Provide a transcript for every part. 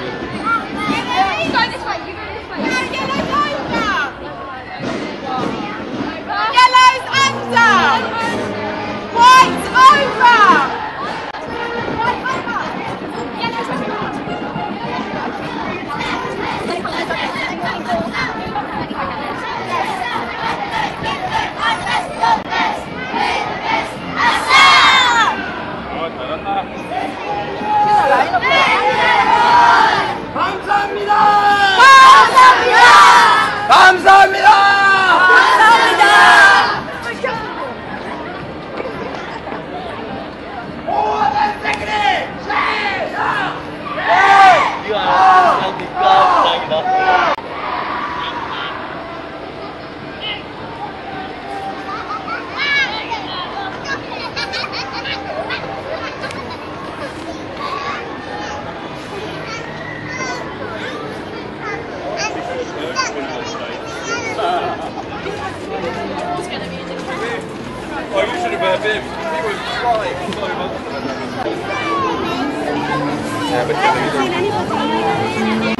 go this way, you go this way. No, yellow's over! Yellow's under! White's over! 감사합니다. 감사합니다! 감사합니다. Oh, you should have been him. He was flying so much. I haven't seen anybody.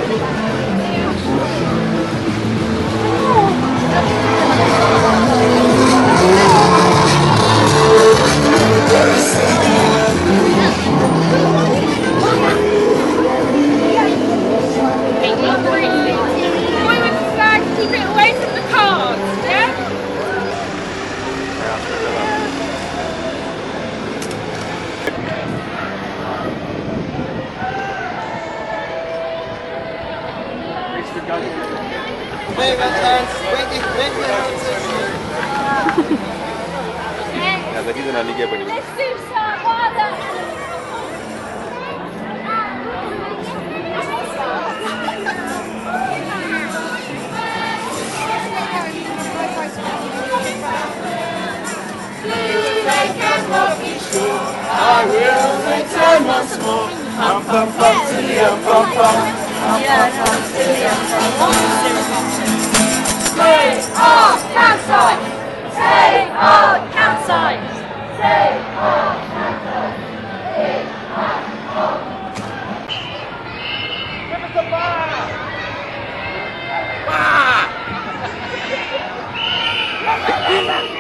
Keep it away from the cars, yeah? Ja, za chwilę na ligę będzie. I will return once more. Pum pum pum to the pum pum. Take our campsite! Take our campsite! Take our campsite! Take our Give us a bar. Bar.